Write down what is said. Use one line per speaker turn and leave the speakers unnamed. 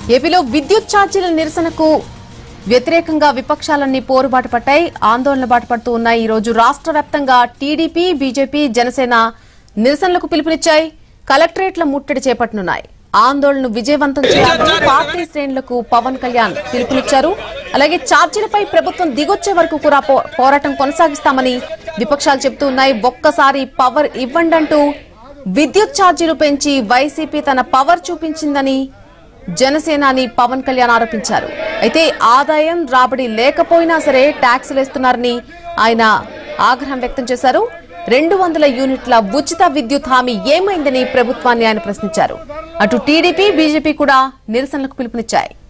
ఏపీలో విద్యుత్ ఛార్జీల నిరసనకు వ్యతిరేకంగా విపక్షాలన్నీ పోరుబాటు పట్టాయి, ఆందోళన బాట పడుతూ ఉన్నాయి. ఈ రోజు రాష్ట్ర వ్యాప్తంగా టీడీపీ, బీజేపీ, జనసేన నిరసనలకు పిలుపునిచ్చాయి. కలెక్టరేట్ల ముట్టడి చేపట్టనున్నాయి. ఆందోళనను విజయవంతం చేయాలని పార్టీ శ్రేణులకు పవన్ కళ్యాణ్ పిలుపునిచ్చారు. అలాగే ఛార్జీలపై ప్రభుత్వం దిగొచ్చే వరకు కూడా పోరాటం కొనసాగిస్తామని విపక్షాలు చెబుతూ ఉన్నాయి. ఒక్కసారి పవర్ ఇవ్వండంటూ విద్యుత్ ఛార్జీలు పెంచి వైసీపీ తన పవర్ చూపించిందని జనసేనాని పవన్ కళ్యాణ్ ఆరోపించారు. అయితే ఆదాయం రాబడి లేకపోయినా సరే ట్యాక్స్ వేస్తున్నారని ఆయన ఆగ్రహం వ్యక్తం చేశారు. 200 యూనిట్ల ఉచిత విద్యుత్ హామీ ఏమైందని ప్రభుత్వాన్ని ఆయన ప్రశ్నించారు. అటు టీడీపీ, బీజేపీ కూడా నిరసనలకు పిలుపునిచ్చాయి.